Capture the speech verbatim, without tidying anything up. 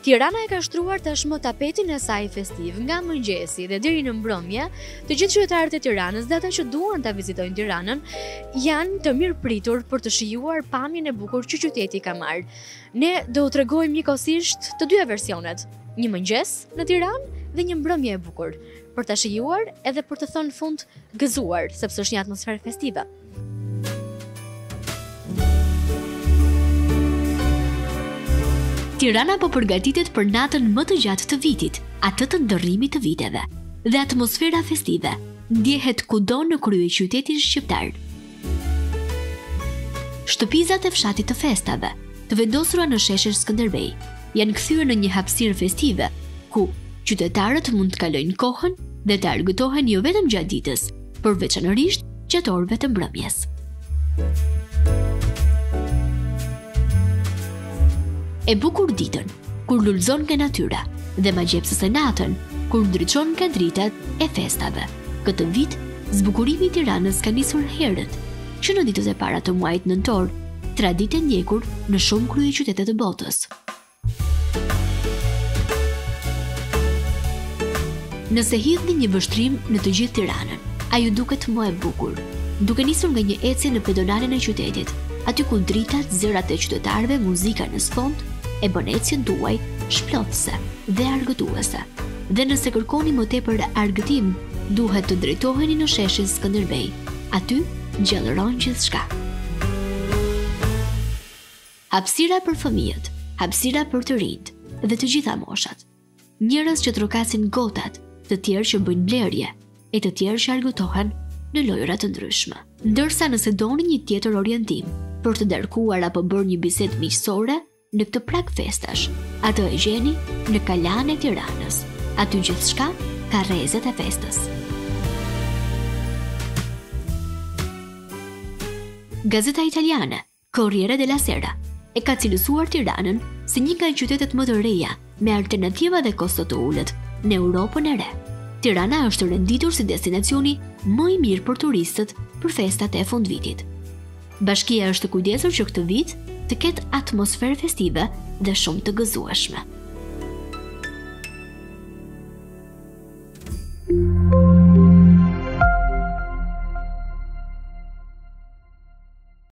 Tirana e ka shtruar tashmë tapetin e saj festiv nga mëngjesi dhe deri në mbrëmje. Të gjithë qytetarët e Tiranës dhe ata që duan ta vizitojnë Tiranën janë të mirë pritur për të shijuar pamjen e bukur që qyteti ka marrë. Ne do u tregojmë njëkohësisht të dyja versionet, një mëngjes në Tiranë dhe një mbrëmje e bukur, për ta shijuar edhe për të thënë fund gëzuar, sepse është një atmosferë festive. Tirana po përgatitet për natën më të gjatë të vitit, atë të ndërrimit të viteve, dhe atmosfera festive ndjehet kudo në krye qytetin shqiptar. Shtëpizat e fshatit të festave, të vendosura në sheshin Skënderbej, janë kthyer në një hapësirë festive, ku qytetarët mund të kalojnë kohën dhe të argëtohen jo vetëm gjatë ditës, por veçanërisht gjatë orëve të mbrëmjes. E bukur ditën, kur lulëzon nga natyra, dhe ma gjepsës e natën, kur ndriçon nga dritat e festave. Këtë vit, zbukurimi i Tiranës ka nisur herët, që në ditët e para të muajit nëntor, traditë e ndjekur në shumë krye qytete të botës. Nëse hidhni një vështrim në të gjithë Tiranën, a ju duket më e bukur, duke nisur nga një ecje në pedonalen e qytetit, aty ku dritat, zërat e qytetarëve, muzika në sfond, e bën ecjen tuaj shplotëse dhe argëtuese. Dhe nëse kërkoni më tepër argëtim, duhet të drejtoheni në sheshin Skënderbej. Aty gjallëron gjithçka. Hapësira për fëmijët, hapësira për të rinjt dhe të gjitha moshat. Njerëz që trokasin gotat, të tjerë që bëjnë blerje, e të tjerë që argëtohen në lojra të ndryshme. Ndërsa nëse doni një tjetër orientim për të darkuar apo bërë një bisedë miqësore, në këtë prag festash, atë e gjeni në Kalan e Tiranës. Aty gjithçka ka rrezet e festës. Gazeta italiane, Corriere della Sera, e ka cilësuar Tiranën si një nga qytetet më të reja me alternativa dhe kosto të ulët në Europën e re. Tirana është renditur si destinacioni më i mirë për turistët për festat e fundvitit. Bashkia është kujdesur që këtë vit të ketë atmosferë festive dhe shumë të gëzueshme.